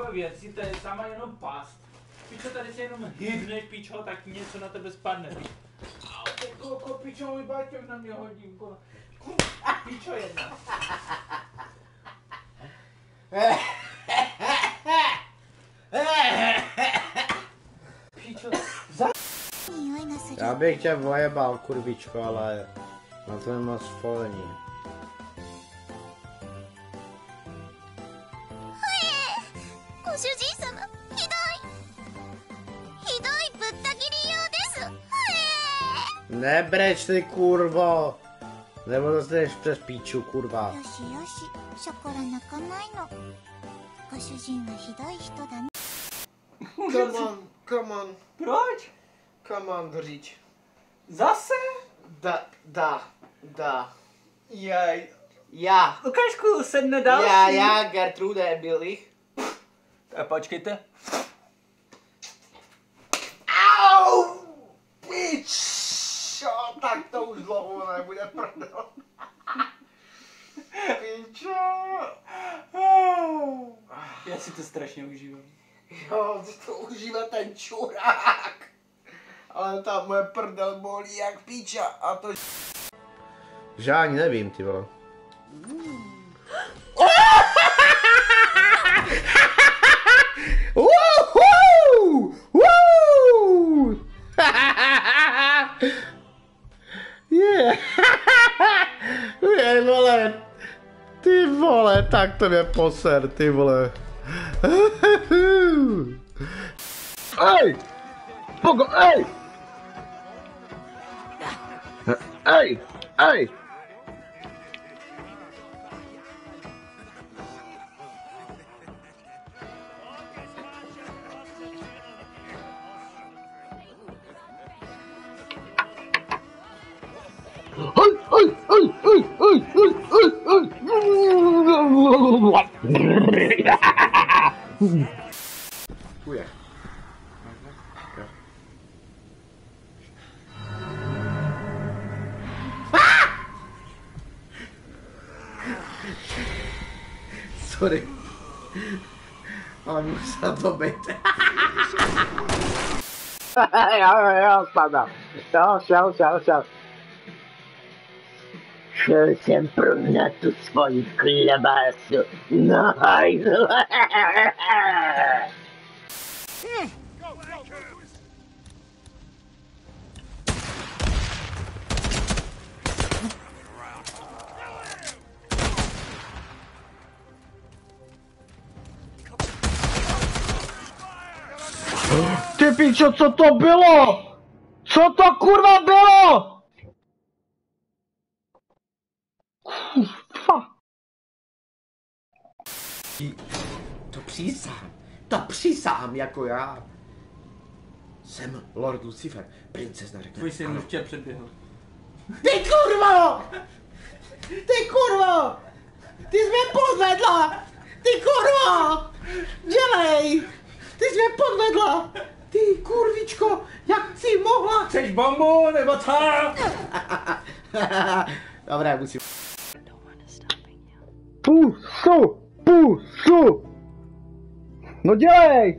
takové věci, to je sama jenom past. Pičo, tady se jenom hybneš, pičo, tak něco na tebe spadne. Au, ty koko, pičo, můj baťoch na mě hodí. Pičo jedna. Pičo, Já bych tě vojebal, kurvičko, ale na to nemám svolení. Nebreč ty, kurvo! Nebo dostaneš přes píču, kurva. Come on. proč? Come on, řiď. Zase? Da. Jaj. Já. Lukášku, sedne další. Já, Gertrude Billich. Počkejte. Au! Pičo, tak to už dlouho nebude prdel. Pičo. Já si to strašně užívám. Jo, to užívá ten čurák. Ale ta moje prdel bolí jak píča a to... Že ani nevím, ty vole. Ty vole, tak to mě poser, ty vole. Ej! Pogo, ej! Ej! Tu je. Sorry. Ale musel to být. Jo, spadám. Šel. Šel jsem na tu svoji klobásu. No, Ty pičo, co to bylo? Co to kurva bylo? Kurva. To přísahám jako já. Jsem Lord Lucifer, princezna řekne. Tvůj syn už tě předběhl. Ty kurvo! Ty jsi mě podvedla! Ty kurvo! Dělej! Ty jsi mě podvedla! Ty kurvičko, jak jsi mohla? Chceš bombu nebo co? Dobré, musím. Pusu! No dělej!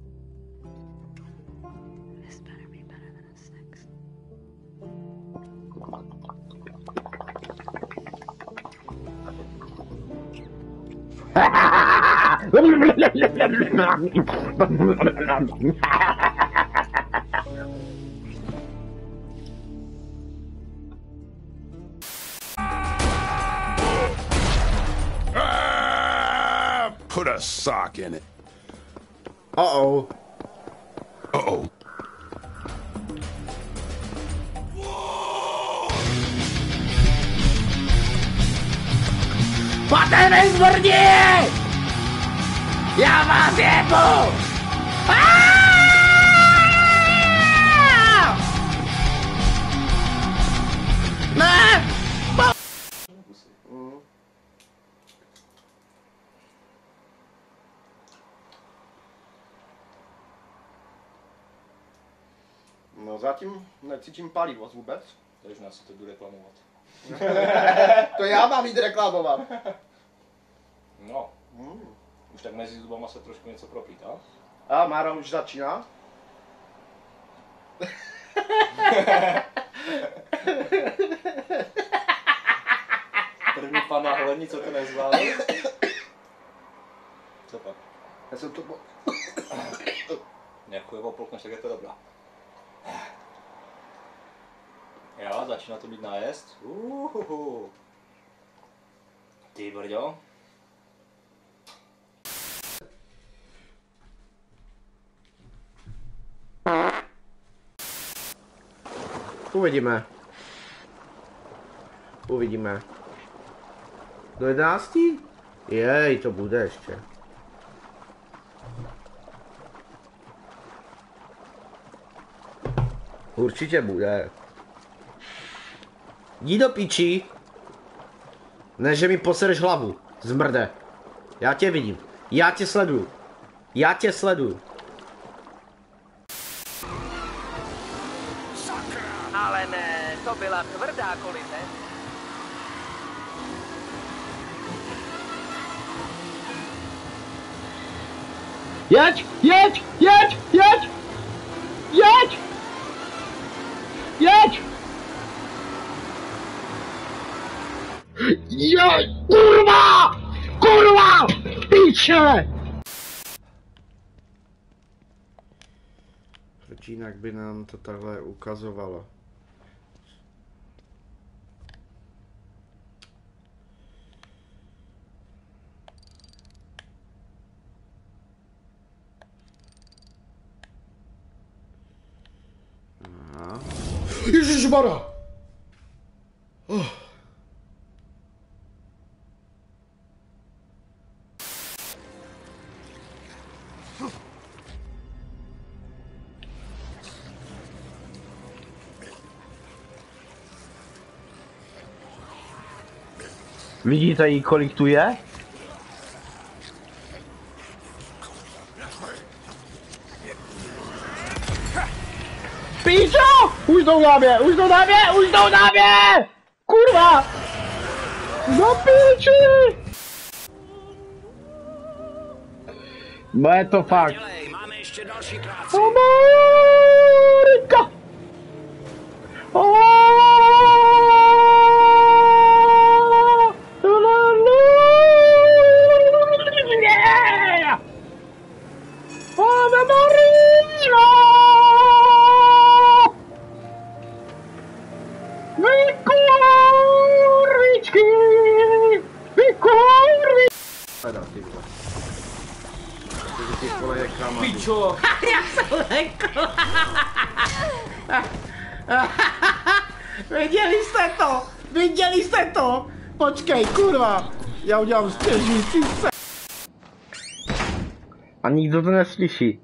Put a sock in it. Uh-oh. Patenej zmrdí! Já vás jebu! Ne! No zatím necítím palivo vůbec. Takže nás to jdu reklamovat. To já mám jít reklamovat. No. Už tak mezi zubama se trošku něco propítá. A Mára už začíná. První pan na hlední, co to nezvládl? Co pak? Já jsem to Nějakou jeho polkneš, tak je to dobrá. Jo, začíná to být nájezd. Ty brďo. Uvidíme. Uvidíme. Do 11? Jej, to bude ještě. Určitě bude. Jdi do piči. Ne, že mi posereš hlavu. Zmrde. Já tě vidím. Já tě sleduju. Já tě sleduju. Ale ne, to byla tvrdá kolize. Jeď! Jeď! Jeď! Jeď! Jeď! Jeď! Jeď! Kurva! Kurva! Píče! Proč jinak by nám to takhle ukazovalo? Ježišmarja! Vidíte jí, kolik tu je? Píčo! Už jdou na mě, už jdou na mě, už jdou na mě! Kurva! Do píči! Bude to fakt. Dělej, máme ještě další práci. Amerika! Ave Maria! Vykurvičky! Vykurvičky! Pičo! Já jsem lekl! Viděli jste to? Viděli jste to? Počkej, kurva! Já udělám stěžující se. A nikdo to neslyší.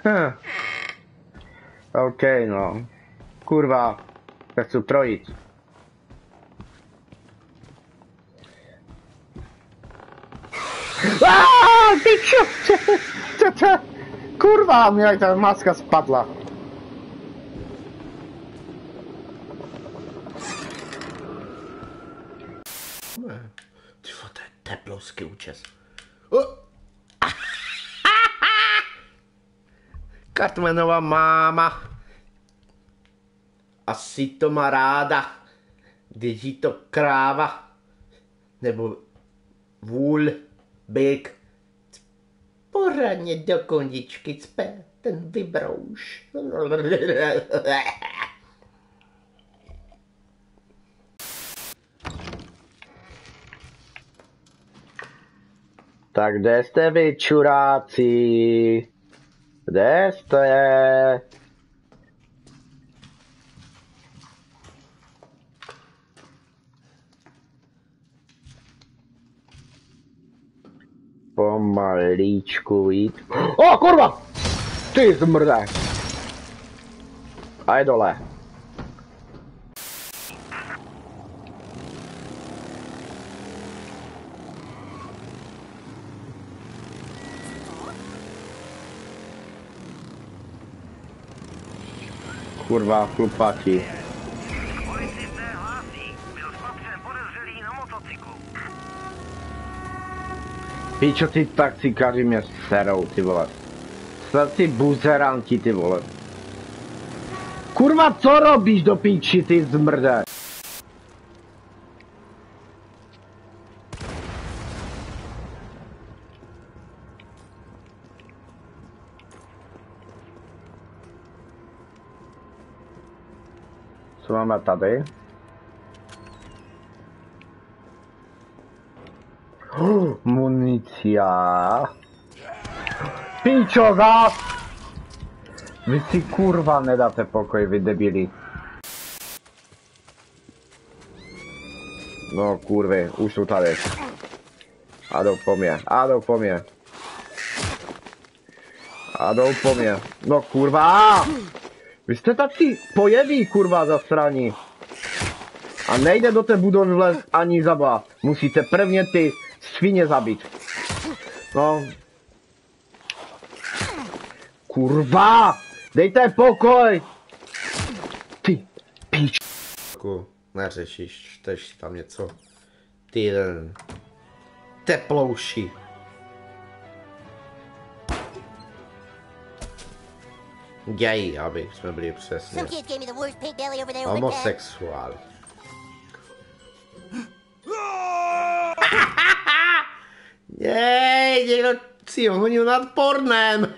OK, no. Kurva. Já chci projít. Pičo! Kurva, mě jak ta maska spadla. Ty vole, to je teplovský účes. Cartmanová máma. Asi to má ráda. Když jí to kráva. Nebo vůl, byk. Poradně do kondičky cpe ten vybrouš. Tak kde jste vy, čuráci? Kde jste? Pomalíčku jít. O, kurva! Ty zmrdé! A je dole. Kurva, chlupáci. Policisté hlásí, byl spatřen podezřelý na motocyklu. Pičo, ty taxikáři mě serou, ty vole. Ty buzeranti, ty vole. Kurva, co robíš do píči, ty zmrde? Co máme tady? Municia. Píčo, gaz! Vy si kurva nedáte pokoj, vy debili. No kurvy, už jsou tady. A jdou po mě, a jdou po mě. A jdou po mě. No kurva! Vy jste taky pojeví, kurva, zasraní. A nejde do té budovy vlez ani zabát. Musíte prvně ty svině zabít. No. Kurva! Dejte pokoj! Ty píč. Neřešíš, čteš tam něco. Ty teplouši. Gay, aby jsme byli přesně. Homosexuál. Jej, někdo si honil nad pornem.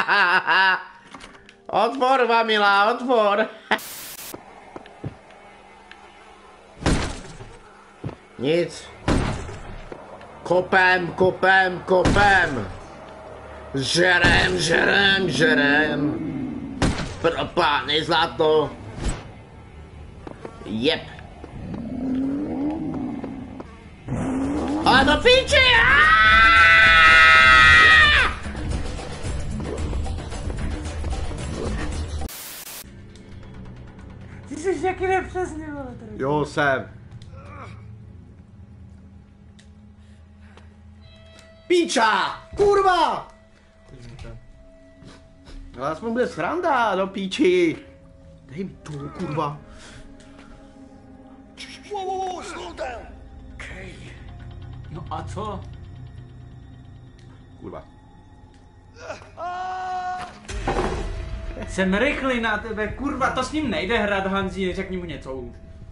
Otvor, Vamila, otvor. Nic. Kopem, kopem, kopem. Žerem, žerem, žerem. Pro pány zlato. Jep. A do píči! Ty jsi jaký nepřesný, vole, tady. Jo, jsem. Píča! Kurva! Ale aspoň bude sranda, do píči. Dej mi tu, kurva. No a co? Kurva. Jsem rychlý na tebe, kurva, to s ním nejde hrát, Hanzi, řekni mu něco už.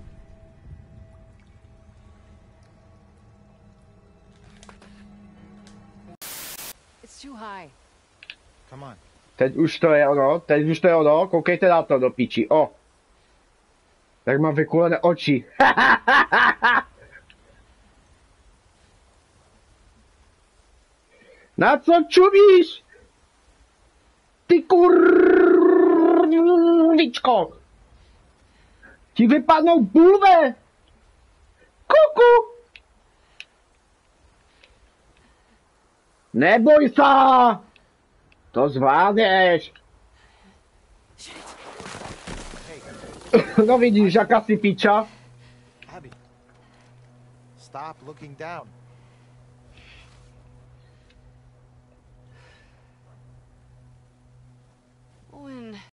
It's too high. Come on. Teď už to je ono, koukejte na to do píči, o. Tak mám vykulené oči. Na co čumíš? Ty kurvičko. Ti vypadnou bulve. Kuku. Neboj se. To zvládneš. No vidíš, jaká si piča. Abby, stop looking down. When